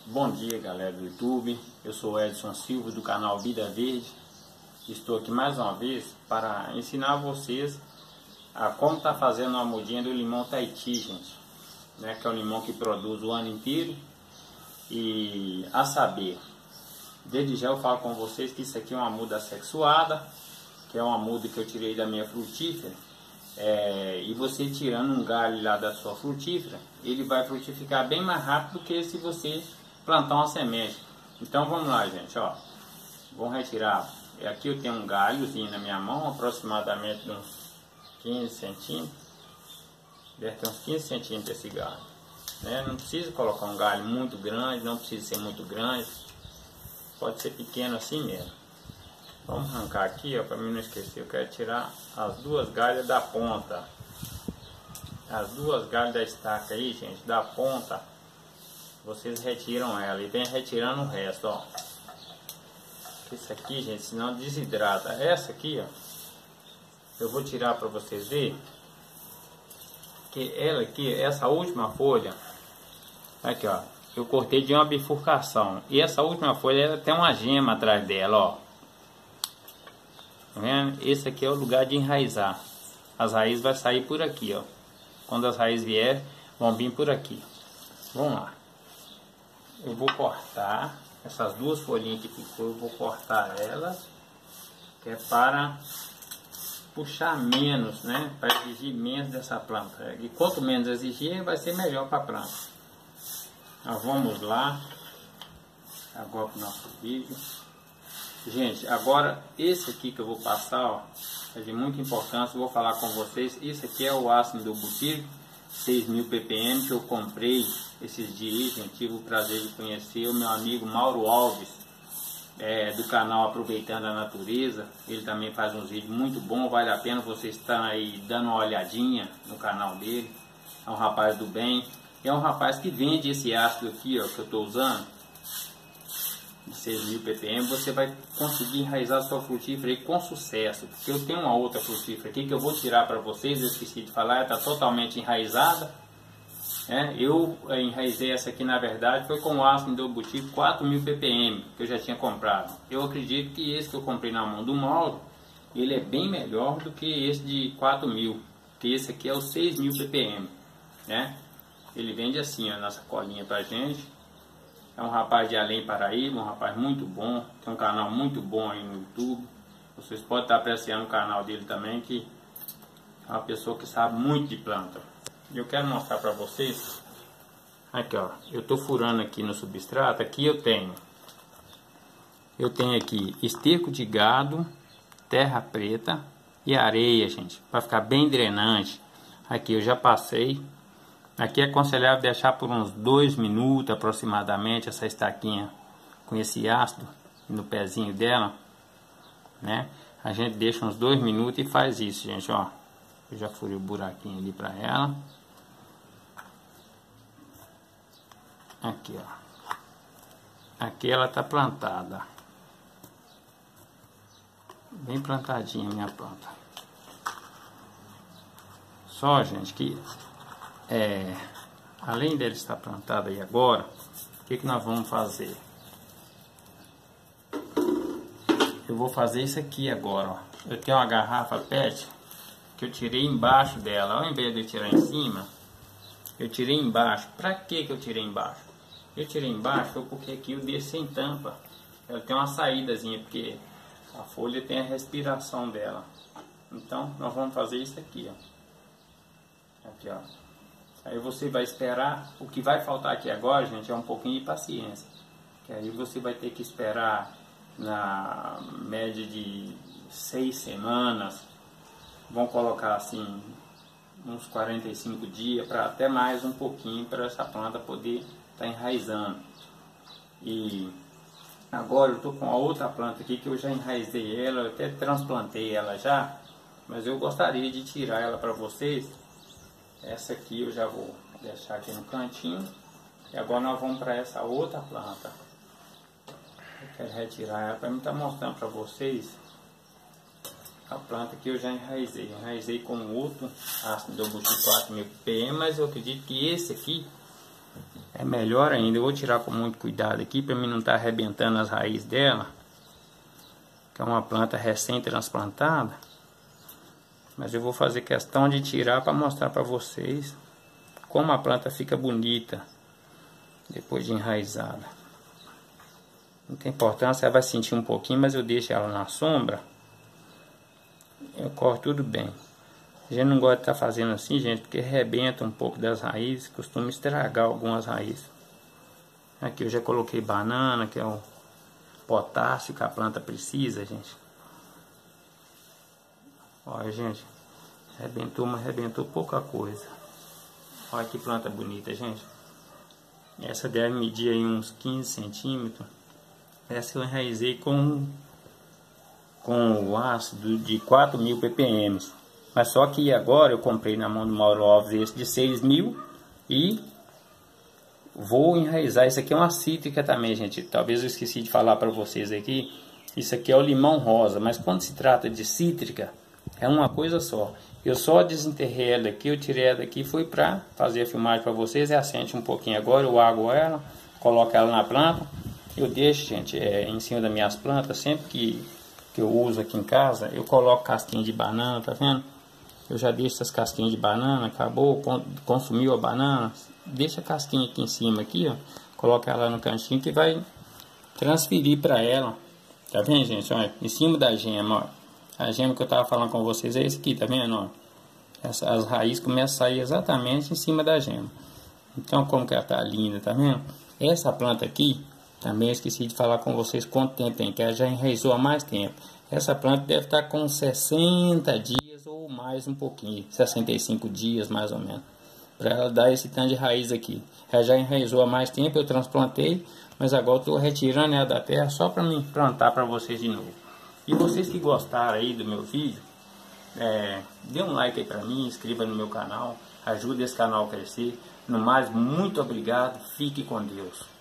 Bom dia, galera do YouTube, eu sou Edson Silva do canal Vida Verde. Estou aqui mais uma vez para ensinar vocês a como tá fazendo uma mudinha do limão Tahiti, gente, né? Que é um limão que produz o ano inteiro. E a saber, desde já eu falo com vocês que isso aqui é uma muda sexuada, que é uma muda que eu tirei da minha frutífera. E você tirando um galho lá da sua frutífera, ele vai frutificar bem mais rápido do que se você plantar uma semente. Então vamos lá, gente, ó. Vamos retirar. Aqui eu tenho um galhozinho na minha mão, aproximadamente de uns 15 centímetros. Deve ter uns 15 centímetros esse galho, né? Não precisa colocar um galho muito grande, não precisa ser muito grande. Pode ser pequeno assim mesmo. Vamos arrancar aqui, ó, para mim não esquecer. Eu quero tirar as duas galhas da ponta. As duas galhas da estaca aí, gente, da ponta. Vocês retiram ela e vem retirando o resto, ó. Isso aqui, gente, senão desidrata. Essa aqui, ó, eu vou tirar para vocês verem. Que ela aqui, essa última folha, aqui, ó, eu cortei de uma bifurcação. E essa última folha, ela tem uma gema atrás dela, ó. Tá vendo? Esse aqui é o lugar de enraizar. As raízes vão sair por aqui, ó. Quando as raízes vier, vão vir por aqui. Vamos lá. Eu vou cortar essas duas folhinhas que ficou, eu vou cortar elas, que é para puxar menos, né? Para exigir menos dessa planta. E quanto menos exigir, vai ser melhor para a planta. Nós vamos lá, agora para o nosso vídeo. Gente, agora esse aqui que eu vou passar, ó, é de muita importância, vou falar com vocês. Esse aqui é o ácido indobutírrico 6.000 ppm que eu comprei esses dias, gente. Tive o prazer de conhecer o meu amigo Mauro Alves, do canal Aproveitando a Natureza. Ele também faz uns vídeos muito bons, vale a pena vocês estarem aí dando uma olhadinha no canal dele. É um rapaz do bem, é um rapaz que vende esse ácido aqui, ó, que eu estou usando, de 6.000 ppm. Você vai conseguir enraizar a sua frutífera aí com sucesso. Porque eu tenho uma outra frutífera aqui que eu vou tirar para vocês, eu esqueci de falar, ela está totalmente enraizada. Eu enraizei essa aqui, na verdade, foi com o ácido indobutírrico 4.000 ppm, que eu já tinha comprado. Eu acredito que esse que eu comprei na mão do Mauro, ele é bem melhor do que esse de 4.000, que esse aqui é o 6.000 ppm, né? Ele vende assim, ó, na sacolinha pra gente. É um rapaz de Além Paraíba, um rapaz muito bom, tem um canal muito bom aí no YouTube. Vocês podem estar apreciando o canal dele também, que é uma pessoa que sabe muito de planta. Eu quero mostrar para vocês. Aqui, ó, eu tô furando aqui no substrato. Aqui eu tenho aqui esterco de gado, terra preta e areia, gente, para ficar bem drenante. Aqui eu já passei. Aqui é aconselhável deixar por uns 2 minutos aproximadamente essa estaquinha com esse ácido no pezinho dela, né? A gente deixa uns 2 minutos e faz isso, gente, ó. Eu já furei o buraquinho ali para ela. Aqui, ó. Aqui ela tá plantada. Bem plantadinha a minha planta. Só, gente, que além dele estar plantado aí agora, o que nós vamos fazer? Eu vou fazer isso aqui agora, ó. Eu tenho uma garrafa PET que eu tirei embaixo dela. Ao invés de eu tirar em cima, eu tirei embaixo. Pra que eu tirei embaixo? Eu tirei embaixo porque aqui eu deixo sem tampa. Ela tem uma saídazinha, porque a folha tem a respiração dela. Então nós vamos fazer isso aqui, ó. Aqui, ó. Aí você vai esperar. O que vai faltar aqui agora, gente, é um pouquinho de paciência. Que aí você vai ter que esperar na média de 6 semanas. Vão colocar assim uns 45 dias, para até mais um pouquinho, para essa planta poder estar enraizando. E agora eu estou com a outra planta aqui que eu já enraizei ela, eu até transplantei ela já, mas eu gostaria de tirar ela para vocês. Essa aqui eu já vou deixar aqui no cantinho. E agora nós vamos para essa outra planta. Eu quero retirar ela para mim estar mostrando para vocês a planta que eu já enraizei. Enraizei com outro ácido indobutírrico 4.000 ppm, mas eu acredito que esse aqui é melhor ainda. Eu vou tirar com muito cuidado aqui para mim não estar arrebentando as raízes dela, que é uma planta recém-transplantada. Mas eu vou fazer questão de tirar para mostrar para vocês como a planta fica bonita depois de enraizada. Não tem importância, ela vai sentir um pouquinho, mas eu deixo ela na sombra. Eu corto tudo bem. A gente não gosta de estar fazendo assim, gente, porque arrebenta um pouco das raízes, costuma estragar algumas raízes. Aqui eu já coloquei banana, que é o potássio que a planta precisa, gente. Olha, gente, arrebentou, mas arrebentou pouca coisa. Olha que planta bonita, gente. Essa deve medir aí uns 15 centímetros. Essa eu enraizei com o ácido de 4.000 ppm. Mas só que agora eu comprei na mão do Mauro Alves esse de 6.000 e vou enraizar. Isso aqui é uma cítrica também, gente. Talvez eu esqueci de falar para vocês aqui. Isso aqui é o limão rosa, mas quando se trata de cítrica, é uma coisa só. Eu só desenterrei ela daqui, eu tirei ela daqui, fui para fazer a filmagem para vocês. E assente um pouquinho agora, eu aguo ela, coloco ela na planta. Eu deixo, gente, em cima das minhas plantas, sempre que eu uso aqui em casa, eu coloco casquinha de banana, tá vendo? Eu já deixo essas casquinhas de banana, acabou, consumiu a banana, deixa a casquinha aqui em cima, aqui, ó, coloca ela no cantinho que vai transferir para ela, tá vendo, gente? Olha, em cima da gema, ó, a gema que eu tava falando com vocês é esse aqui, tá vendo, ó? As raízes começam a sair exatamente em cima da gema. Então, como que ela tá linda, tá vendo? Essa planta aqui, também esqueci de falar com vocês quanto tempo tem, que ela já enraizou há mais tempo. Essa planta deve estar com 60 dias ou mais um pouquinho, 65 dias mais ou menos, para ela dar esse tanto de raiz aqui. Ela já enraizou há mais tempo, eu transplantei, mas agora estou retirando ela da terra só para me plantar para vocês de novo. E vocês que gostaram aí do meu vídeo, dê um like aí para mim, inscreva no meu canal, ajude esse canal a crescer. No mais, muito obrigado, fique com Deus.